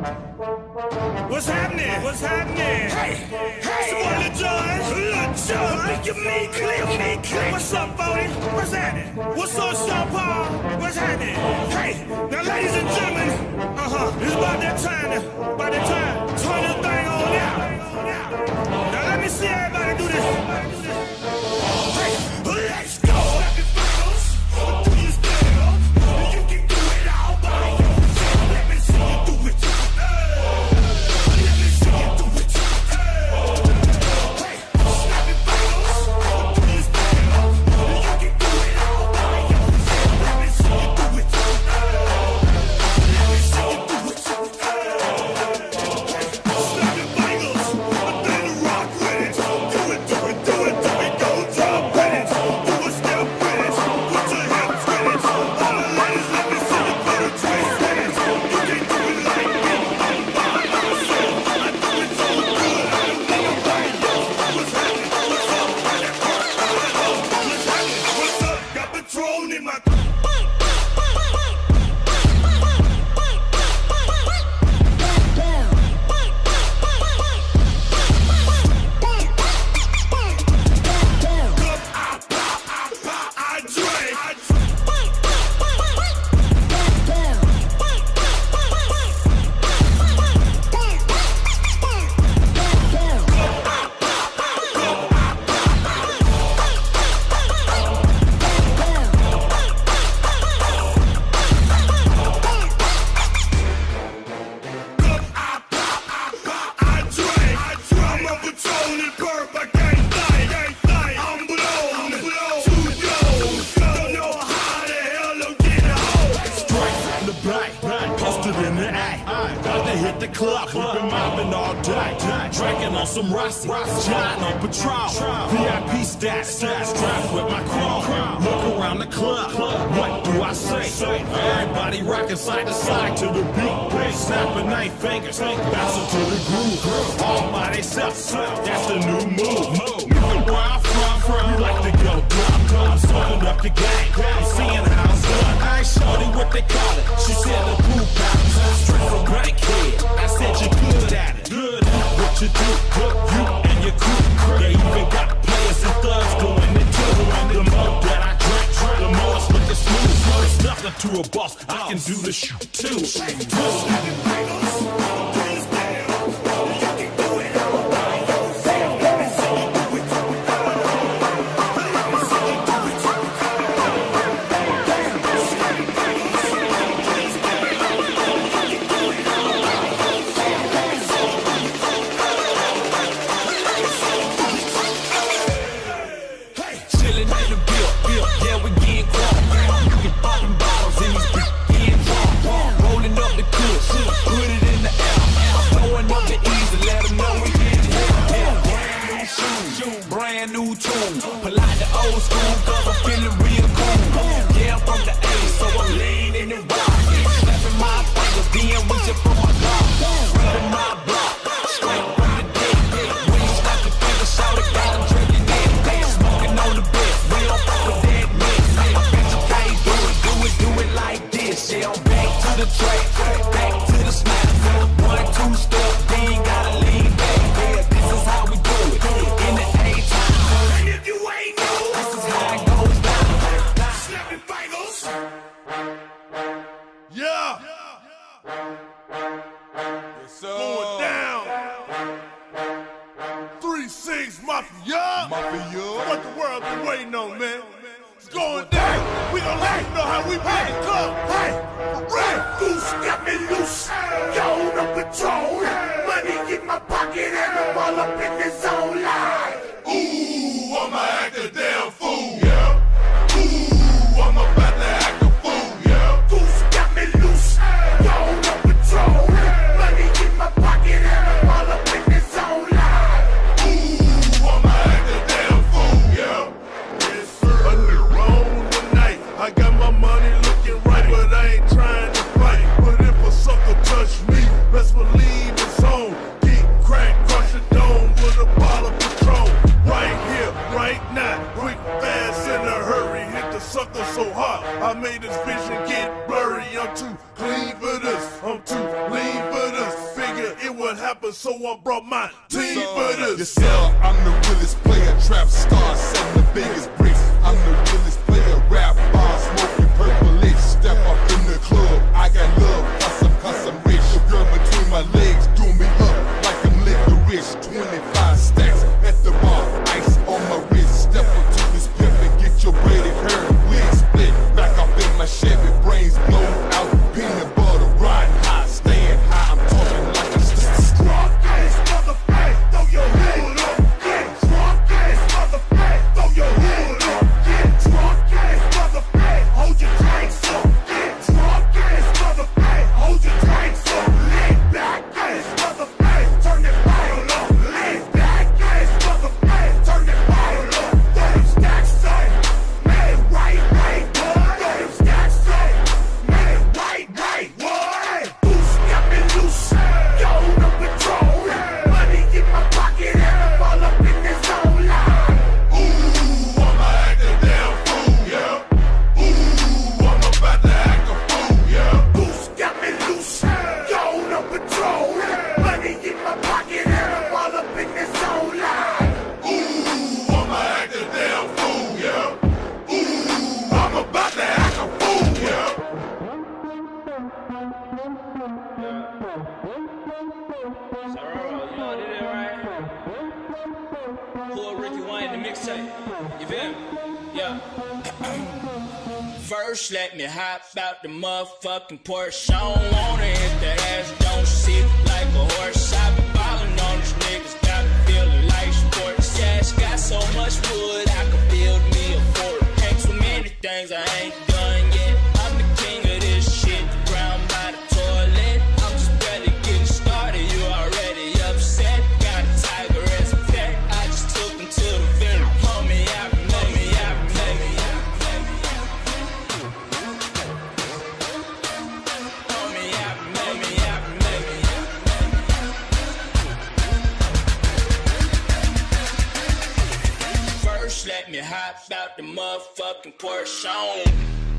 What's happening? What's happening? Hey, hey, someone Lil Jon, make your me clear. What's up, Bodie? What's happening? What's up, Sean Paul? What's happening? Hey, now ladies and gentlemen, it's about that time, turn this thing on out. Now let me see everybody do this. Hey, let's go. Hit the club, we've been mobbing all day, drinking on some Rossi, John on Patron, VIP status, strapped with my chrome. Look around the club, what do I say? Everybody rocking side to side to the beat, snapping 9 fingers, bouncing to the groove, all by themselves. That's the new move. Where I'm from, you like to go dumb. I'm starting up the game, I'm seeing how it's done. I ain't shorty what they call it. She said the blue power, straight from Bankhead. I said you're good at it. Good at what you do. You and your crew. They even got players and thugs going into it. And the more that I drink, the more it's looking smooth. It's nothing to a boss. I can do the shit too. Brand new tune, polite the old school, cause I'm feeling real cool. Yeah, I'm from the A, so I'm leaning and rocking, slapping my fingers, being reaching for my God, rubbing my block, straight from the dead. When you snap your fingers, shout it, got 'em drinking it, smoking on the best, we don't fuck with that mix. I bet you can't do it like this. Yeah, I'm back to the track, back to the snap, 1, 2 step, then gotta lean back. Yeah, this is how we do it, in the yeah. Yes, going down. 3-6 Mafia. What the world been waiting on, man? It's going down. We gon' let you know how we make it come. Hey, right. Goose got me loose. Yo, no control. Money in my pocket and I'm all up in the zone line. Ooh, I'ma act a damn fool. Yeah. Ooh, I'm about to act a fool. Yeah. Goose got me loose. Yo, no control. Money in my pocket and I'm all up in the zone line. Ooh, I'ma act a damn fool. Yeah. Yes, sir. Wrong tonight. I got my money looking right, but I ain't trying to fight. But if a sucker what happened, so I brought my team for this. Yes, sir, I'm the realest player, trap star, selling the biggest bricks. I'm the realest player, rap bar, smoking purple lit. Step up in the club, I got love, cause I'm rich. The girl between my legs, do me up like I'm licorice. 25 stacks at the bar, ice on my wrist. Step up to this pimp and get your braided hair and wig split. Back up in my Chevy, brains blown out, peanut butter, riding high, staying high. I'm talking like a Drunk ass motherfucker, throw your hood up. Get drunk ass motherfucker, throw your hood up. Get drunk ass motherfucker, hold your drinks up. Get drunk ass motherfucker, hold your drinks up. Lean back ass motherfucker, turn that bottle up. Lean back ass motherfucker, turn that bottle up. Throw them stacks up, man, right, what? Throw them stacks up, man, right, what? Who's stepping loose? Yo, no patrol. Money in my pocket and I'm all up in this zone line. Ooh, I'ma act a damn fool, yeah. Ooh, I'm about to act a fool, yeah. Who's got me loose? Yo, no patrol. Money in my pocket and I'm all up in this zone line. Ooh, I'ma act a damn fool, yeah. Ooh, I'm about to act a fool, yeah. You know what it is, right? Pull Ricky Wayne the mixtape. You feel me? Yeah. First, let me hop out the motherfucking Porsche. I don't wanna hit that ass, don't sit like a horse. I been ballin' on these niggas, got me feeling like sports. Yeah, it's got so much wood, I could build me a fort. Ain't too many things I ain't done yet. I'm the king of this shit, the ground by the toilet. I'm just barely getting started, you already upset. Got a tiger as a pet, I just took him to the vet. Homie, I remember, First, let me hop out the motherfucking Porsche on.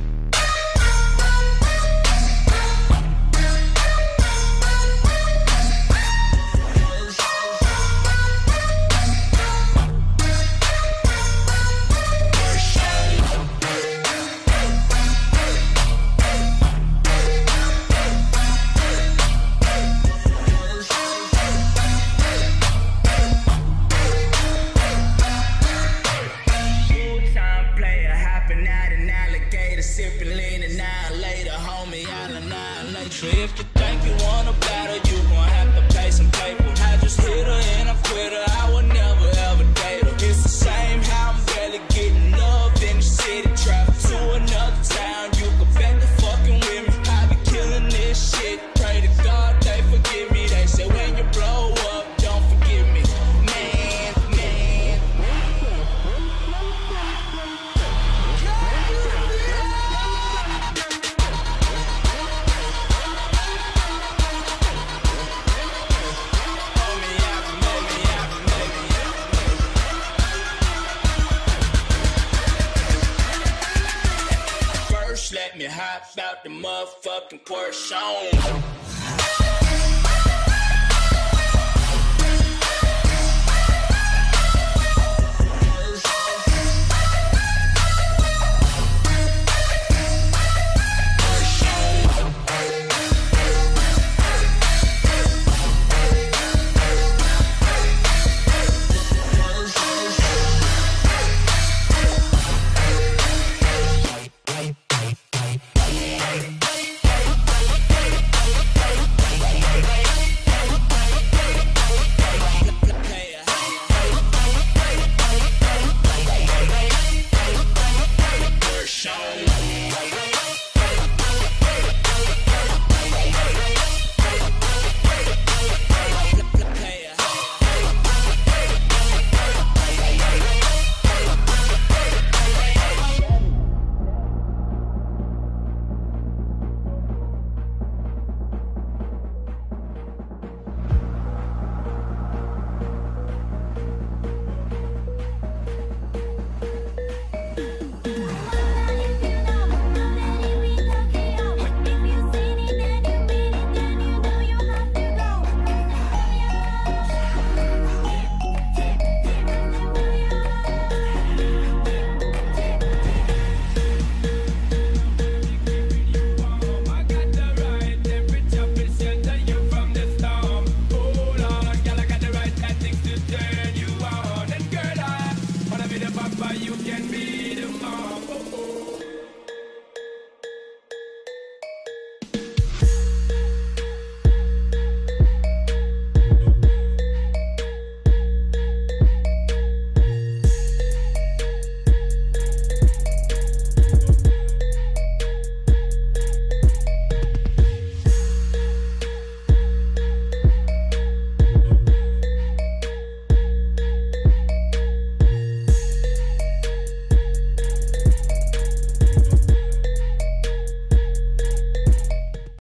Sipping, leaning, 9 later, homie, I'll annihilate you. If you think you wanna battle, you gon' have to pay some paper. I just hit her and I quit her, I would never ever date her. It's the same how I'm barely getting love in the city. Travel to another town, you can bet the fucking with me. I be killing this shit, pray to God they forgive me. They say when you blow up, don't forgive me. Man, man. Let me hop out the motherfucking Porsche on.